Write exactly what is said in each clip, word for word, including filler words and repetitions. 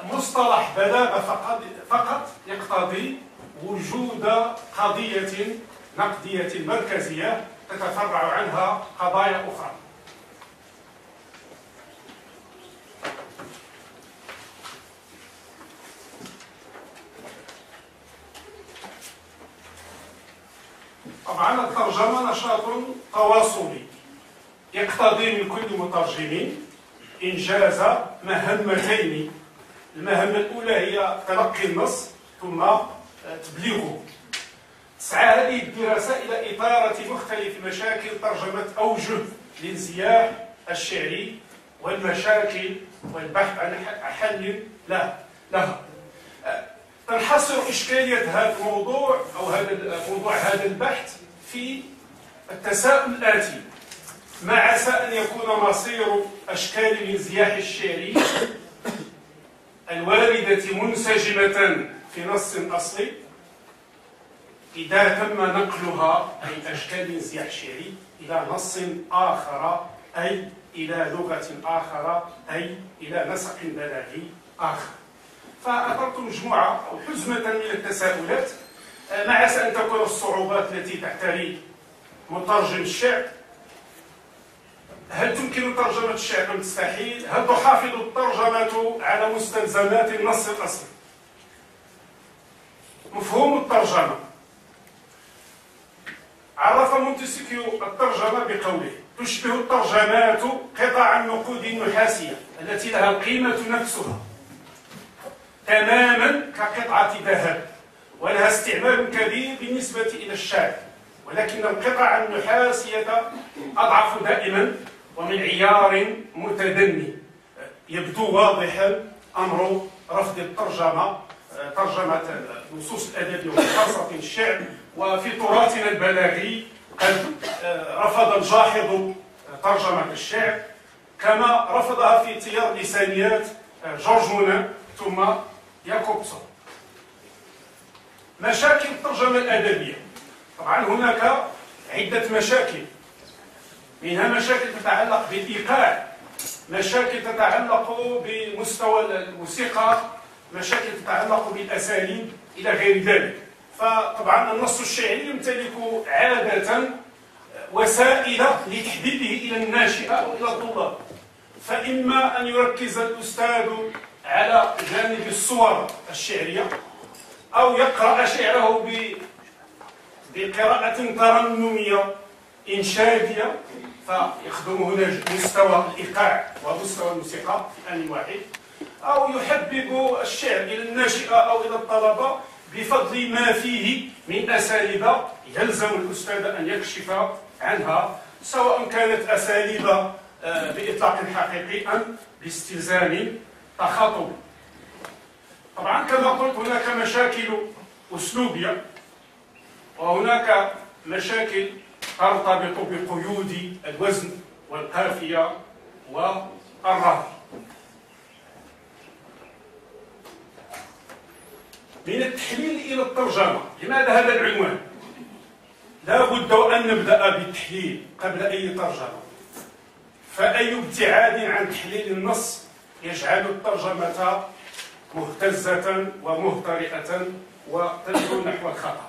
مصطلح بلاغة فقط, فقط يقتضي وجود قضية نقدية مركزية تتفرع عنها قضايا أخرى. طبعا الترجمة نشاط تواصلي يقتضي من كل مترجم إنجاز مهمتين. المهمة الأولى هي تلقي النص ثم تبليغه. تسعى هذه الدراسة إلى إثارة مختلف مشاكل ترجمة أوجه الانزياح الشعري والمشاكل والبحث عن حل لها. تنحصر إشكالية هذا الموضوع أو هذا موضوع هذا البحث في التساؤل الآتي: ما عسى أن يكون مصير أشكال الانزياح الشعري الواردة منسجمة في نص أصلي إذا تم نقلها أي أشكال الانزياح الشعري إلى نص آخر أي إلى لغة آخر أي إلى نسق بلاغي آخر. فأثرت مجموعة أو حزمة من التساؤلات. ما عسى أن تكون الصعوبات التي تعتري مترجم الشعر. هل تمكن ترجمة الشعر أم تستحيل؟ هل تحافظ الترجمة على مستلزمات النص الأصلي؟ مفهوم الترجمة. عرف مونتسكيو الترجمة بقوله: تشبه الترجمات قطع النقود النحاسية التي لها القيمة نفسها تماما كقطعة ذهب، ولها استعمال كبير بالنسبة إلى الشعر، ولكن القطع النحاسية أضعف دائما ومن عيار متدني. يبدو واضحا أمر رفض الترجمة، ترجمة النصوص الأدبية وخاصة الشعر. وفي تراثنا البلاغي قد رفض الجاحظ ترجمة الشعر كما رفضها في تيار لسانيات جورج مونان ثم ياكوبسون. مشاكل الترجمة الأدبية. طبعا هناك عدة مشاكل، منها مشاكل تتعلق بالإيقاع، مشاكل تتعلق بمستوى الموسيقى، مشاكل تتعلق بالأساليب إلى غير ذلك. فطبعا النص الشعري يمتلك عادة وسائل لتحبيبه إلى الناشئة أو إلى الطلاب. فإما أن يركز الأستاذ على جانب الصور الشعرية أو يقرأ شعره بقراءة ترنمية إنشادية فيخدم هنا مستوى الإيقاع ومستوى الموسيقى في آن واحد، أو يحبب الشعر إلى الناشئة أو إلى الطلبة بفضل ما فيه من أساليب يلزم الأستاذ أن يكشف عنها، سواء كانت أساليب بإطلاق حقيقي أم باستلزام تخاطبي. طبعا كما قلت هناك مشاكل أسلوبية وهناك مشاكل ترتبط بقيود الوزن والقافية والراوي. من التحليل إلى الترجمة. لماذا هذا العنوان؟ لا بد أن نبدأ بالتحليل قبل أي ترجمة. فأي ابتعاد عن تحليل النص يجعل الترجمة مهتزة ومهترئة وتدعو نحو الخطأ.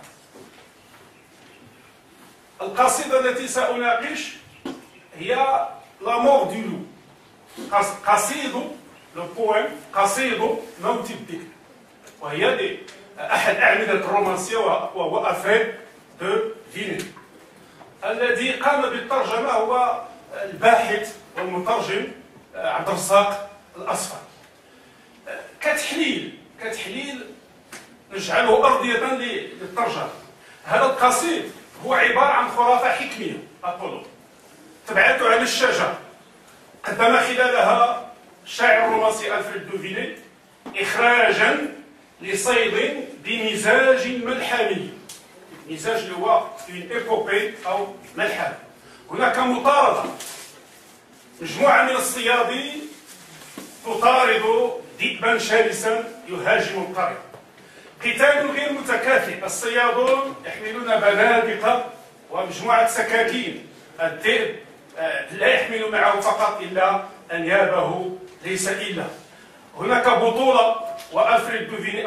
القصيدة التي سأناقش هي لا مور دي لو، قصيد لو بويم قصيد موت الذئب، وهي أحد أعمدة الرومانسية وهو أفريد دو فيني. الذي قام بالترجمة هو الباحث والمترجم عبد الرزاق الأصفر. كتحليل كتحليل نجعله أرضية للترجمة. هذا القصيد هو عبارة عن خرافة حكمية أقول تبعث على الشجر، قدم خلالها الشاعر الرومانسي ألفريد دو فيني إخراجا لصيد بمزاج ملحمي. مزاج اللي هو إيبوبي أو ملحمة. هناك مطاردة، مجموعة من الصيادين تطارد ذئبا شرسا يهاجم القرية. قتال غير متكافئ، الصيادون يحملون بنادق ومجموعة سكاكين، الذئب لا يحمل معه فقط إلا أنيابه ليس إلا. هناك بطولة وألفريد دوفيني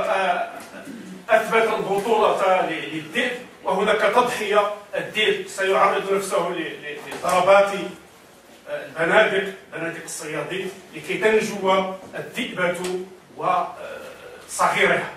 أثبت البطولة للذئب، وهناك تضحية. الذئب سيعرض نفسه لضربات البنادق، بنادق الصيادين، لكي تنجو الذئبة وصغيرها.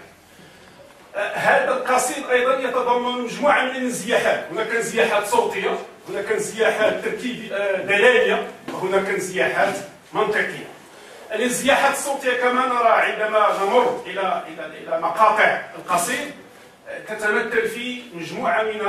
هذا القصيد أيضا يتضمن مجموعة من الانزياحات. هناك انزياحات صوتية، هناك انزياحات تركيب دلالية، وهناك انزياحات منطقية. الانزياحات الصوتية كما نرى عندما نمر إلى إلى إلى مقاطع القصيد تتمثل في مجموعة من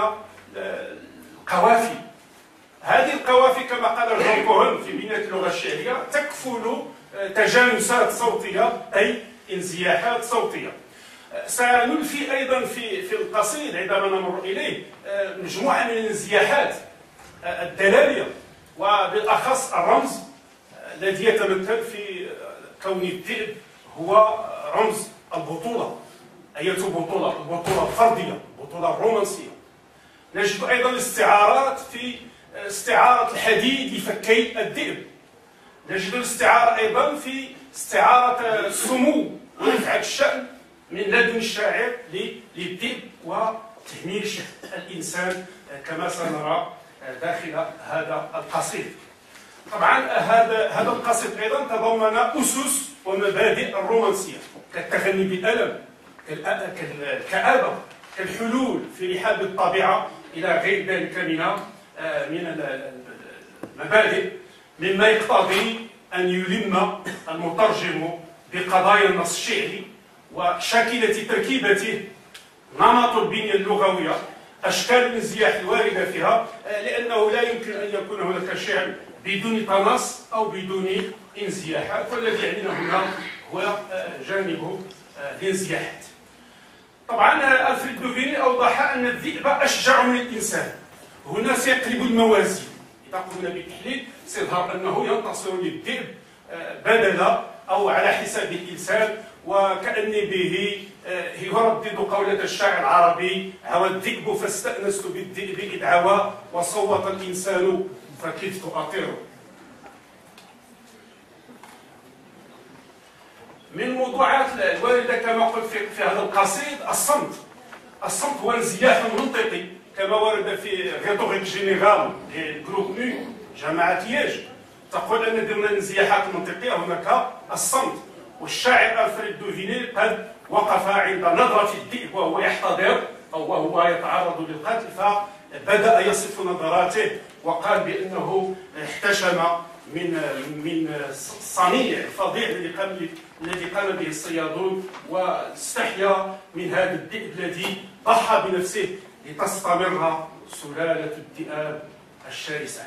القوافي. هذه القوافي كما قال جون كوهن في بنية اللغة الشعرية تكفل تجانسات صوتية، أي انزياحات صوتية. سنلفي أيضا في في القصيد عندما نمر إليه مجموعة من الانزياحات الدلالية، وبالأخص الرمز الذي يتمثل في كون الذئب هو رمز البطولة. أية بطولة؟ البطولة الفردية، البطولة الرومانسية. نجد أيضا الاستعارات في استعارة الحديد لفكي الذئب. نجد الاستعارة أيضا في استعارة السمو ورفعة الشأن من لدن الشاعر للذئب وتهميش الإنسان كما سنرى داخل هذا القصيد. طبعا هذا هذا القصيد أيضا تضمن أسس ومبادئ الرومانسية كالتغني بالألم، كالكآبة، كالحلول في رحاب الطبيعة إلى غير ذلك من من المبادئ، مما يقتضي أن يلم المترجم بقضايا النص الشعري وشاكلة تركيبته، نمط البنية اللغوية، أشكال الانزياح الواردة فيها، لأنه لا يمكن أن يكون هناك شعر بدون تنص أو بدون انزياحات، والذي يعنينا هنا هو جانب الانزياحات. طبعا ألفريد دوفيني أوضح أن الذئب أشجع من الإنسان. هنا سيقلب الموازين. إذا قمنا بالتحليل سيظهر أنه ينتصر للذئب بدل أو على حساب الإنسان، وكأن به يردد قولة الشاعر العربي: عوى الذئب فاستأنست بالذئب إذ عوى وصوت الإنسان فكيف تؤطره. من الموضوعات الواردة كما قلت في, في هذا القصيد الصمت. الصمت هو انزياح منطقي كما ورد في ريتوريك جينيرال لجروب مو جماعة ليج، تقول أن ضمن الانزياحات المنطقية هناك الصمت. والشاعر ألفريد دوفيني قد وقف عند نظرة الذئب وهو يحتضر أو وهو يتعرض للقتل، فبدأ يصف نظراته وقال بأنه احتشم من من الصنيع الفظيع الذي قام الذي قام به الصيادون، واستحيا من هذا الذئب الذي ضحى بنفسه لتستمر سلالة الذئاب الشرسة.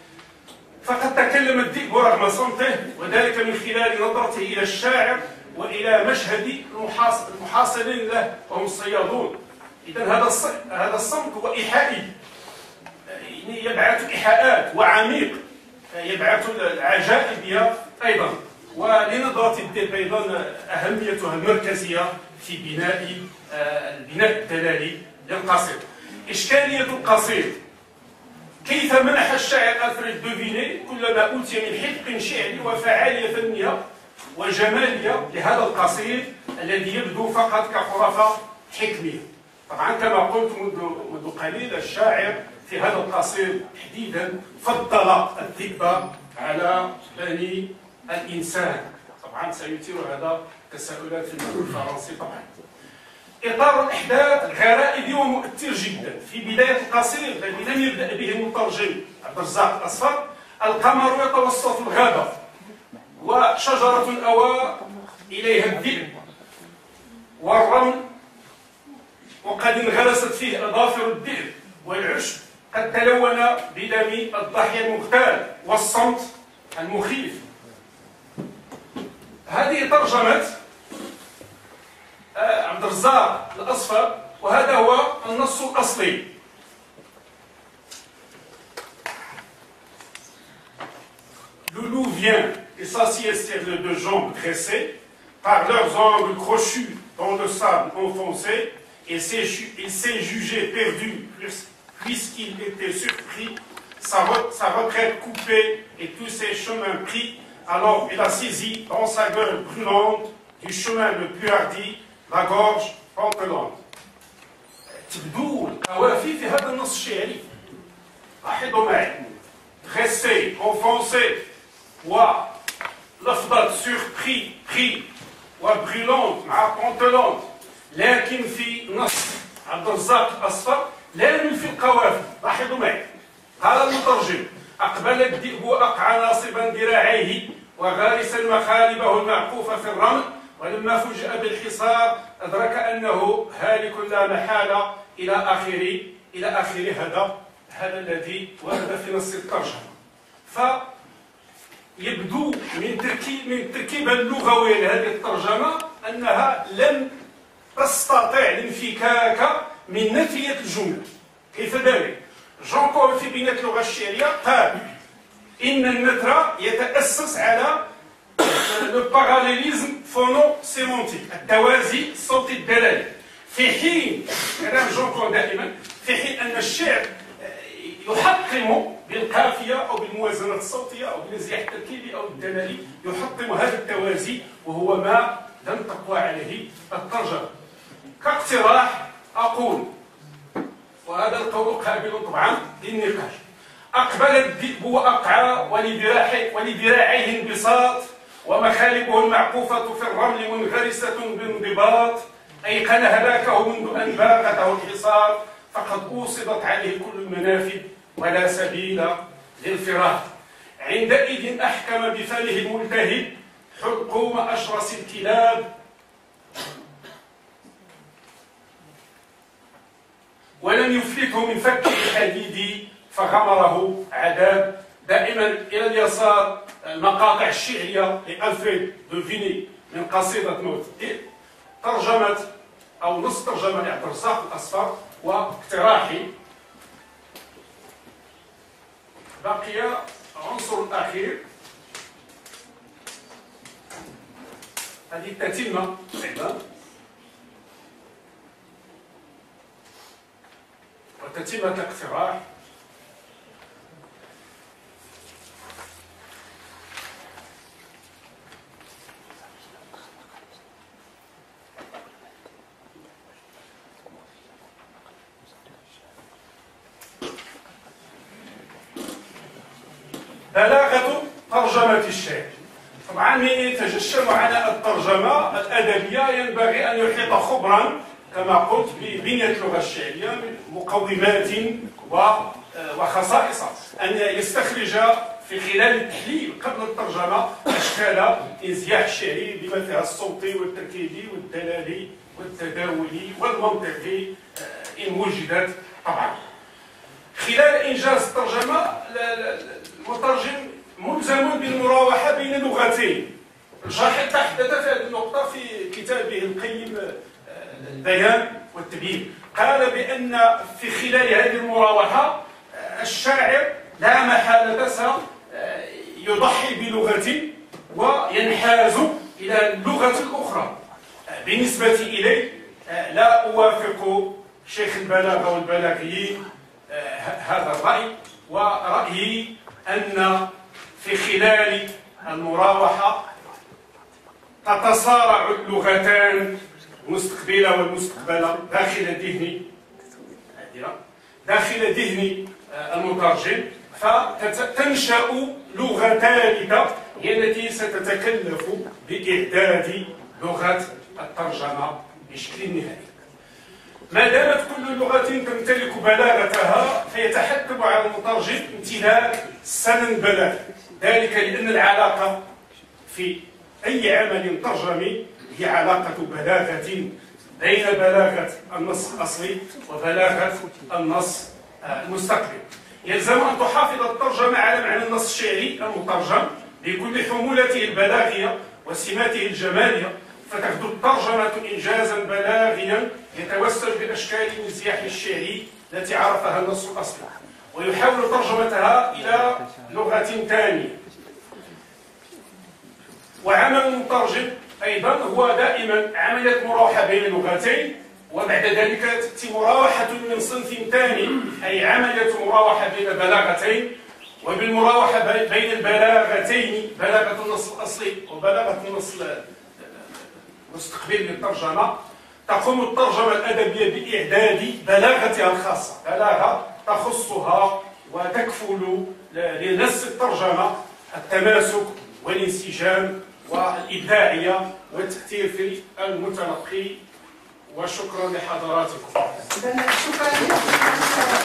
فقد تكلم الذئب رغم صمته، وذلك من خلال نظرته إلى الشاعر وإلى مشهد المحاصرين له وهم الصيادون. إذا هذا هذا الصمت هو إيحائي، يعني يبعث إيحاءات وعميق، يبعث العجائب أيضا. ولنظرة الذئب أيضا أهميتها المركزية في بناء البناء الدلالي للقصيد. إشكالية القصيد: كيف منح الشاعر ألفريد دوفيني كل ما أوتي من حذق شعري وفعالية فنية وجمالية لهذا القصيد الذي يبدو فقط كخرافة حكمية. طبعا كما قلت منذ منذ قليل، الشاعر في هذا القصيد تحديدا فضل الذئب على بني الإنسان. طبعا سيثير هذا تساؤلات في المتن الفرنسي. طبعا إطار الأحداث غرائبي ومؤثر جدا. في بداية القصيد الذي لم يبدأ به المترجم عبد الرزاق الأصفر: القمر يتوسط الغابة وشجرة أوى إليها الذئب والرمل وقد انغرست فيه أظافر الذئب، والعشب قد تلون بدم الضحية المغتال، والصمت المخيف. هذه ترجمة عبد الرزاق الأصفر، وهذا هو النص الأصلي. Le loup vient et s'assied sur les deux jambes dressées, par leurs angles crochus dans le sable enfoncé, et s'est jugé perdu puisqu'il était surpris, sa, re, sa retraite coupée et tous ses chemins pris, alors il a saisi dans sa gueule brûlante du chemin le plus hardi la gorge pantelante. تبدو القوافي في هذا النص الشعري. لاحظوا معي. dressé, enfoncé, ولفظة surpris, pris, وbrûlante مع pantelante. لكن في نص عبد الرزاق الأصفر لا ينفي القوافي. لاحظوا معي. قال المترجم: أقبل الذئب وأقعى ناصبا ذراعيه وغارسا مخالبه المعقوفة في الرمل، ولما فوجئ بالحصار أدرك أنه هالك لا محالة إلى آخر إلى آخر هذا هذا الذي ورد في نص الترجمة. فيبدو من تركيب من التركيبة اللغوية لهذه الترجمة أنها لم تستطع الانفكاك من نفية الجملة. كيف ذلك؟ جون كول في بناء اللغة الشعرية قال إن النثر يتأسس على لو باراليليزم فونو سيمونتيك، التوازي الصوتي الدلالي، في حين كلام جون كول دائما في حين أن الشعر يحطم بالقافية أو بالموازنة الصوتية أو بالنزيع التركيبي أو الدلالي، يحطم هذا التوازي وهو ما لم تقوى عليه الترجمة. كاقتراح أقول، وهذا القول قابل طبعا للنقاش: أقبل الذئب وأقعى ولذراعيه ولذراعيه انبساط ومخالبه المعقوفة في الرمل منغرسة بانضباط، أيقن هلاكه منذ أن باغته الحصار فقد أوصدت عليه كل المنافذ ولا سبيل للفرار. عندئذ أحكم بفمه الملتهب حلقوم أشرس الكلاب ولم يفلته من فك الحديد فغمره عذاب. دائما إلى اليسار المقاطع الشعرية لألفريد دو فيني من قصيدة موت الدين، ترجمة أو نص ترجمة لعبد الرزاق الأصفر. واقتراحي بقي العنصر الأخير، هذه التتمة أيضا، وتتمة الاقتراح بلاغة ترجمة الشعر. طبعا من يتجشم على الترجمة الأدبية ينبغي أن يحيط خبرا كما قلت ببنية اللغة الشعرية من مقومات وخصائص، أن يستخرج في خلال التحليل قبل الترجمة أشكال الانزياح الشعري بما فيها الصوتي والتركيبي والدلالي والتداولي والمنطقي إن وجدت. طبعا خلال إنجاز الترجمة المترجم ملزم بالمراوحة بين لغتين. الشارح تحدث في هذه النقطة في كتابه القيم البيان والتبيين، قال بأن في خلال هذه المراوحة الشاعر لا محالة سيضحي بلغة وينحاز إلى اللغة الأخرى. بالنسبة إلي لا أوافق شيخ البلاغة والبلاغيين هذا الرأي، ورأيي أن في خلال المراوحة تتصارع اللغتان المستقبلة والمستقبلة داخل ذهن داخل ذهن المترجم، فتنشأ لغة ثالثة هي التي ستتكلف بإعداد لغة الترجمة بشكل نهائي. ما دامت كل لغة تمتلك بلاغتها فيتحتم على المترجم امتلاك سنن بلاغ، ذلك لأن العلاقة في أي عمل ترجمي هي علاقة بلاغة بين بلاغة النص الأصلي وبلاغة النص المستقبل. يلزم أن تحافظ الترجمة على معنى النص الشعري المترجم بكل حمولته البلاغية وسماته الجمالية، فتغدو الترجمة إنجازا بلاغيا يتوسل بأشكال الانزياح الشعري التي عرفها النص الأصلي، ويحاول ترجمتها إلى لغة ثانية. وعمل المترجم أيضا هو دائما عملية مراوحة بين لغتين، وبعد ذلك تأتي مراوحة من صنف ثاني، أي عملية مراوحة بين بلاغتين، وبالمراوحة بين البلاغتين، بلاغة النص الأصلي وبلاغة النص المستقبل للترجمة، تقوم الترجمة الأدبية بإعداد بلاغتها الخاصة، بلاغة تخصها وتكفل لنص الترجمة التماسك والانسجام والإبداعية والتأثير في المتلقي. وشكرا لحضراتكم. شكرا.